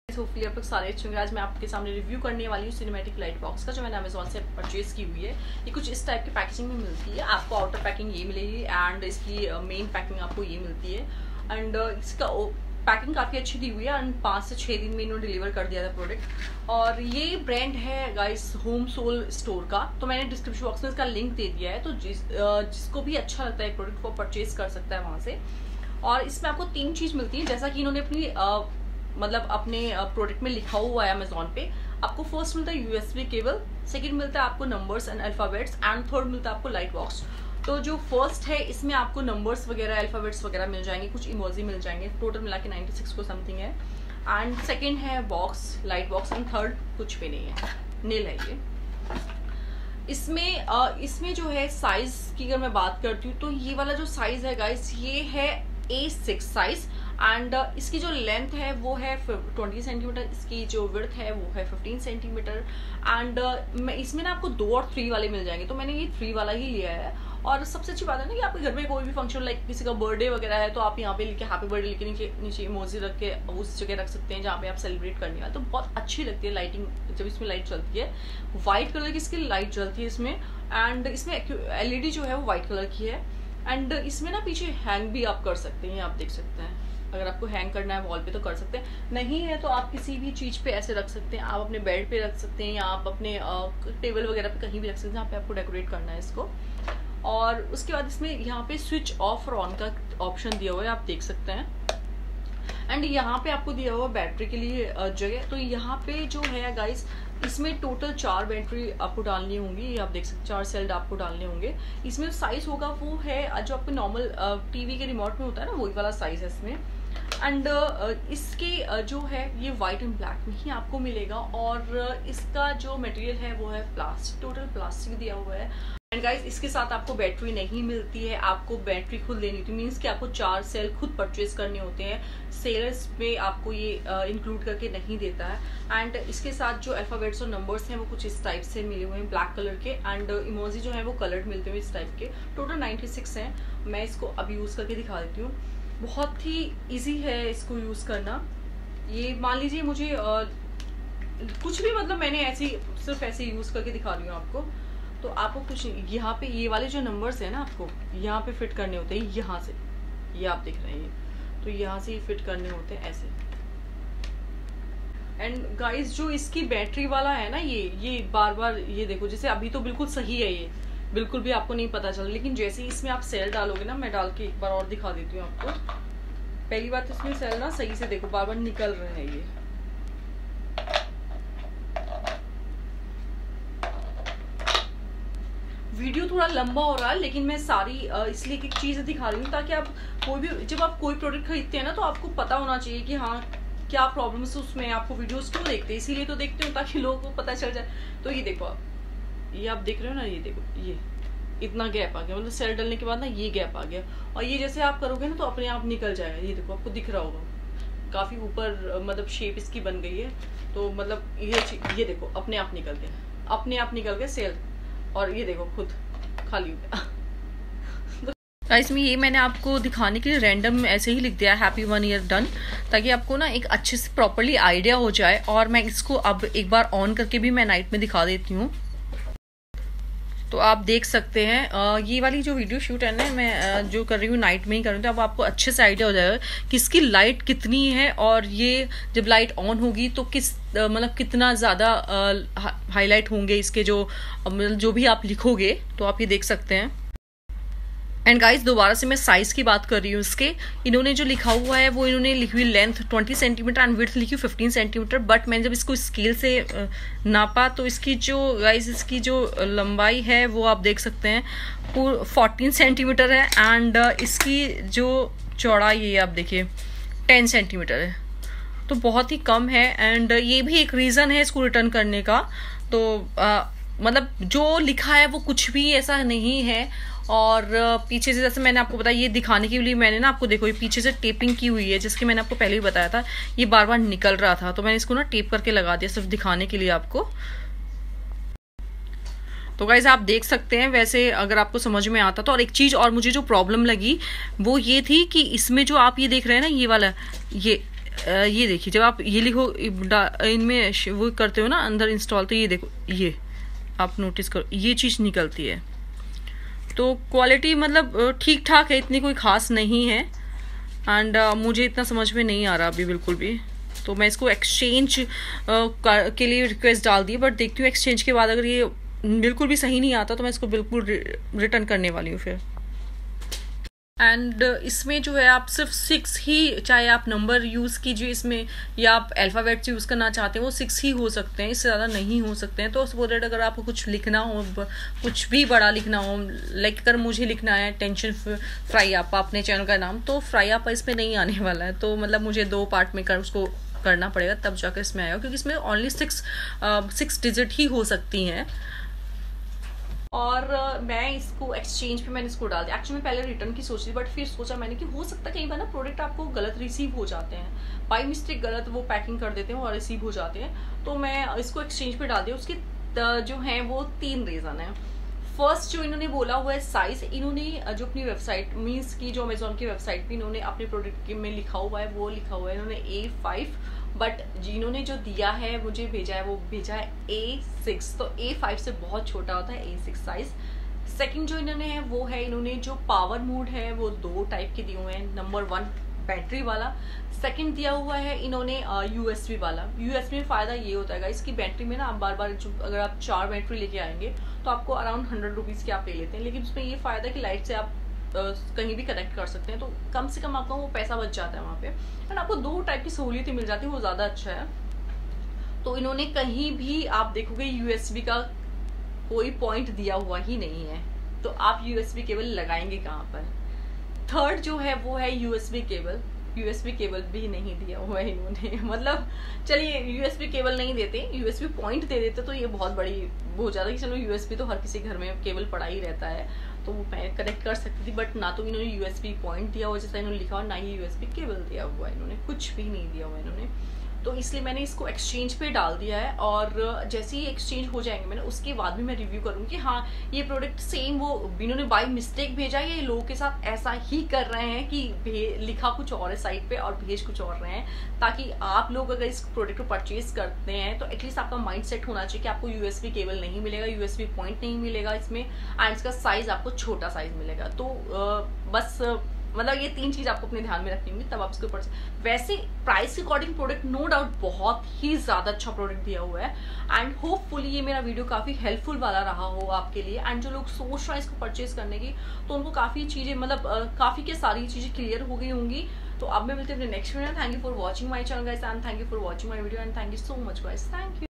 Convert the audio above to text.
Hopefully आप लोग सारे अच्छे होंगे। आज मैं आपके सामने रिव्यू करने वाली हूँ सिनेमैटिक लाइट बॉक्स का, जो मैंने अमेजोन से परचेज की हुई है। ये कुछ इस टाइप की पैकेजिंग में मिलती है। आपको आउटर पैकिंग ये मिलेगी एंड इसकी मेन पैकिंग आपको ये मिलती है। एंड इसका पैकिंग काफ़ी अच्छी दी हुई है एंड 5 से 6 दिन में इन्होंने डिलीवर कर दिया था प्रोडक्ट। और ये ब्रांड है गाइस होम सोल स्टोर का, तो मैंने डिस्क्रिप्शन बॉक्स में इसका लिंक दे दिया है, तो जिसको भी अच्छा लगता है प्रोडक्ट वो परचेज कर सकता है वहाँ से। और इसमें आपको 3 चीज़ मिलती है, जैसा कि इन्होंने अपने प्रोडक्ट में लिखा हुआ है अमेजोन पे। आपको फर्स्ट मिलता है यूएसबी केबल, सेकंड मिलता है आपको numbers and alphabets and third मिलता है आपको लाइट बॉक्स। तो जो फर्स्ट है इसमें आपको नंबर्स वगैरह अल्फाबेट्स वगैरह मिल जाएंगे, कुछ इमोजी मिल जाएंगे, टोटल मिला के 96 को समथिंग है। एंड सेकेंड है box, light box, and third कुछ भी नहीं है, नील है ये। इसमें जो है साइज की अगर मैं बात करती हूँ तो ये वाला जो साइज है गाइस ये है A6 साइज एंड इसकी जो लेंथ है वो है 20 सेंटीमीटर, इसकी जो विड्थ है वो है 15 सेंटीमीटर। एंड इसमें ना आपको 2 और 3 वाले मिल जाएंगे, तो मैंने ये 3 वाला ही लिया है। और सबसे अच्छी बात है ना कि आपके घर में कोई भी फंक्शन लाइक किसी का बर्थडे वगैरह है तो आप यहाँ पे लिखे हैप्पी बर्थडे लिखे नीचे इमोजी रख के उस जगह रख सकते हैं जहाँ पे आप सेलिब्रेट करने वाले। तो बहुत अच्छी लगती है लाइटिंग जब इसमें लाइट चलती है। व्हाइट कलर की इसकी लाइट चलती है इसमें, एंड इसमें LED जो है वो व्हाइट कलर की है। एंड इसमें ना पीछे हैंग भी आप कर सकते हैं, आप देख सकते हैं। अगर आपको हैंग करना है वॉल पे तो कर सकते हैं, नहीं है तो आप किसी भी चीज पे ऐसे रख सकते हैं। आप अपने बेड पे रख सकते हैं या आप अपने टेबल वगैरह पे कहीं भी रख सकते हैं जहाँ पे आपको डेकोरेट करना है इसको। और उसके बाद इसमें यहाँ पे स्विच ऑफ और ऑन का ऑप्शन दिया हुआ है, आप देख सकते हैं। एंड यहाँ पे आपको दिया हुआ बैटरी के लिए जगह। तो यहाँ पे जो है गाइस इसमें टोटल 4 बैटरी आपको डालनी होंगी, ये आप देख सकते हैं 4 सेल आपको डालने होंगे। इसमें साइज होगा वो है जो आपको नॉर्मल टीवी के रिमोट में होता है ना, वही वाला साइज है इसमें। एंड इसके जो है ये व्हाइट एंड ब्लैक में ही आपको मिलेगा। और इसका जो मटेरियल है वो है प्लास्टिक, टोटल प्लास्टिक दिया हुआ है। एंड गाइस इसके साथ आपको बैटरी नहीं मिलती है, आपको बैटरी खुद लेनी होती है, मीन्स कि आपको 4 सेल खुद परचेज करने होते हैं। सेलर्स पे आपको ये इंक्लूड करके नहीं देता है। एंड इसके साथ जो अल्फाबेट्स और नंबर्स हैं वो कुछ इस टाइप से मिले हुए हैं ब्लैक कलर के, एंड इमोजी जो है वो कलर्ड मिलते हुए इस टाइप के। टोटल 96 हैं। मैं इसको अब यूज़ करके दिखा देती हूँ। बहुत ही ईजी है इसको यूज़ करना। ये मान लीजिए मुझे कुछ भी मतलब मैंने सिर्फ ऐसे यूज़ करके दिखा रही हूँ आपको। तो आपको कुछ यहाँ पे ये वाले जो नंबर्स है ना आपको यहाँ पे फिट करने होते हैं, यहाँ से, ये आप देख रहे हैं, तो यहाँ से ही फिट करने होते हैं ऐसे। एंड गाइस जो इसकी बैटरी वाला है ना ये बार बार ये देखो, जैसे अभी तो बिल्कुल सही है, ये बिल्कुल भी आपको नहीं पता चल, लेकिन जैसे ही इसमें आप सेल डालोगे ना, मैं डाल के एक बार और दिखा देती हूँ आपको। पहली बात इसमें सेल ना सही से देखो, बार बार निकल रहे हैं ये। वीडियो थोड़ा लंबा हो रहा है लेकिन मैं सारी इसलिए एक चीज़ दिखा रही हूँ ताकि आप जब आप कोई प्रोडक्ट खरीदते हैं ना तो आपको पता होना चाहिए कि हाँ क्या प्रॉब्लम्स उसमें। आपको वीडियोस क्यों देखते हैं, इसीलिए तो देखते हो ताकि लोगों को पता चल जाए। तो ये देखो ये आप देख रहे हो ना, ये देखो ये इतना गैप आ गया, मतलब सेल डालने के बाद ना ये गैप आ गया। और ये जैसे आप करोगे ना तो अपने आप निकल जाएगा। ये देखो आपको दिख रहा होगा काफ़ी ऊपर, मतलब शेप इसकी बन गई है। तो मतलब ये देखो अपने आप निकल गया सेल, और ये देखो खुद खाली हो गया। इसमें ये मैंने आपको दिखाने के लिए रैंडम ऐसे ही लिख दिया है हैप्पी 1 ईयर डन, ताकि आपको ना एक अच्छे से प्रॉपर्ली आइडिया हो जाए। और मैं इसको अब एक बार ऑन करके भी मैं नाइट में दिखा देती हूँ, तो आप देख सकते हैं। ये वाली जो वीडियो शूट है ना मैं जो कर रही हूँ नाइट में ही कर रही हूँ, तो अब आपको अच्छे से आइडिया हो जाएगा कि इसकी लाइट कितनी है। और ये जब लाइट ऑन होगी तो मतलब कितना ज़्यादा हाईलाइट होंगे इसके जो भी आप लिखोगे, तो आप ये देख सकते हैं। एंड गाइस दोबारा से मैं साइज की बात कर रही हूँ इसके। इन्होंने जो लिखा हुआ है वो इन्होंने लिखी हुई लेंथ 20 सेंटीमीटर एंड विड्थ लिखी 15 सेंटीमीटर। बट मैंने जब इसको स्केल से नापा तो इसकी जो लंबाई है वो आप देख सकते हैं 14 सेंटीमीटर है। एंड इसकी जो चौड़ाई है आप देखिए 10 सेंटीमीटर है, तो बहुत ही कम है। एंड ये भी एक रीज़न है इसको रिटर्न करने का। तो मतलब जो लिखा है वो कुछ भी ऐसा नहीं है। और पीछे से जैसे मैंने आपको बताया, ये दिखाने के लिए मैंने ना आपको देखो ये पीछे से टेपिंग की हुई है, जिसकी मैंने आपको पहले ही बताया था। ये बार बार निकल रहा था तो मैंने इसको ना टेप करके लगा दिया सिर्फ दिखाने के लिए आपको। तो गाइज आप देख सकते हैं वैसे अगर आपको समझ में आता तो। और एक चीज और मुझे जो प्रॉब्लम लगी वो ये थी कि इसमें जो आप ये देख रहे हैं ना ये वाला, ये ये देखिए जब आप ये लिखो इनमें वो करते हो ना अंदर इंस्टॉल, तो ये देखो ये आप नोटिस करो ये चीज़ निकलती है। तो क्वालिटी मतलब ठीक ठाक है, इतनी कोई ख़ास नहीं है। एंड मुझे इतना समझ में नहीं आ रहा अभी बिल्कुल भी। तो मैं इसको एक्सचेंज के लिए रिक्वेस्ट डाल दी, बट देखती हूँ एक्सचेंज के बाद अगर ये बिल्कुल भी सही नहीं आता तो मैं इसको बिल्कुल रिटर्न करने वाली हूँ फिर। एंड इसमें जो है आप सिर्फ 6 ही, चाहे आप नंबर यूज़ कीजिए इसमें या आप अल्फ़ाबेट्स यूज़ करना चाहते हैं, वो 6 ही हो सकते हैं, इससे ज़्यादा नहीं हो सकते हैं। तो सपोज दैट अगर आपको कुछ लिखना हो, कुछ भी बड़ा लिखना हो, लाइक अगर मुझे लिखना है टेंशन फ्राई आपा अपने चैनल का नाम, तो फ्राई आपा इसमें नहीं आने वाला है। तो मतलब मुझे 2 पार्ट में उसको करना पड़ेगा तब जाकर इसमें आएगा, क्योंकि इसमें ओनली 6 डिजिट ही हो सकती हैं। और मैं इसको एक्सचेंज पे मैंने इसको डाल दिया। एक्चुअली मैं पहले रिटर्न की सोच रही, बट फिर सोचा मैंने कि हो सकता है कई बार ना प्रोडक्ट आपको गलत रिसीव हो जाते हैं, बाय मिस्टेक गलत वो पैकिंग कर देते हैं और रिसीव हो जाते हैं। तो मैं इसको एक्सचेंज पे डाल दिया। उसके जो हैं वो 3 रीज़न है। फर्स्ट जो इन्होंने बोला हुआ है साइज, इन्होंने जो अपनी वेबसाइट मीन्स की जो अमेजोन की वेबसाइट पे इन्होंने अपने प्रोडक्ट में लिखा हुआ है, वो लिखा हुआ है इन्होंने A5, बट जिन्होंने जो दिया है मुझे भेजा है वो भेजा है A6। तो A5 से बहुत छोटा होता है A6 साइज। सेकंड जो इन्होंने है वो है, इन्होंने जो पावर मोड है वो 2 टाइप के दिए हुए हैं। नंबर 1 बैटरी वाला, सेकंड दिया हुआ है इन्होंने USB वाला। USB में फ़ायदा ये होता है इसकी बैटरी में ना आप बार बार अगर आप 4 बैटरी लेके आएंगे तो आपको अराउंड 100 रुपीज़ के आप ले लेते हैं, लेकिन उसमें ये फ़ायदा कि लाइट से आप कहीं भी कनेक्ट कर सकते हैं, तो कम से कम आपका वो पैसा बच जाता है वहाँ पे, एंड आपको 2 टाइप की सहूलियतें मिल जाती है, वो ज़्यादा अच्छा है। तो इन्होंने कहीं भी आप देखोगे USB का कोई पॉइंट दिया हुआ ही नहीं है, तो आप USB केबल लगाएंगे कहाँ पर। थर्ड जो है वो है USB केबल भी नहीं दिया हुआ है इन्होंने। मतलब चलिए USB केबल नहीं देते, USB पॉइंट दे देते तो ये बहुत बड़ी हो जाता कि चलो USB तो हर किसी घर में केबल पड़ा ही रहता है, तो वो मैं कनेक्ट कर सकती थी, बट ना तो इन्होंने USB पॉइंट दिया हुआ जैसा इन्होंने लिखा हुआ, ना ही USB केबल दिया हुआ, इन्होंने कुछ भी नहीं दिया हुआ इन्होंने। तो इसलिए मैंने इसको एक्सचेंज पे डाल दिया है, और जैसे ही एक्सचेंज हो जाएंगे मैंने उसके बाद भी मैं रिव्यू करूँगी कि हाँ ये प्रोडक्ट सेम वो इन्होंने बाय मिस्टेक भेजा है, ये लोगों के साथ ऐसा ही कर रहे हैं कि लिखा कुछ और है साइट पे और भेज कुछ और रहे हैं, ताकि आप लोग अगर इस प्रोडक्ट को परचेज करते हैं तो एटलीस्ट आपका माइंड सेट होना चाहिए कि आपको USB केबल नहीं मिलेगा, USB पॉइंट नहीं मिलेगा इसमें, एंड इसका साइज आपको छोटा साइज मिलेगा। तो बस मतलब ये 3 चीज आपको अपने ध्यान में रखनी होगी, तब आप इसके ऊपर। वैसे प्राइस के अकॉर्डिंग प्रोडक्ट नो डाउट बहुत ही ज्यादा अच्छा प्रोडक्ट दिया हुआ है, एंड होपफुली ये मेरा वीडियो काफी हेल्पफुल वाला रहा हो आपके लिए, एंड जो लोग सोच रहे हैं इसको परचेज करने की तो उनको काफी चीजें मतलब काफी के सारी चीजें क्लियर हो गई होंगी। तो अब मैं मिलती हूँ अपने next video. Thank you for watching my channel guys, and thank you for watching my video, and thank you so much guys, thank you.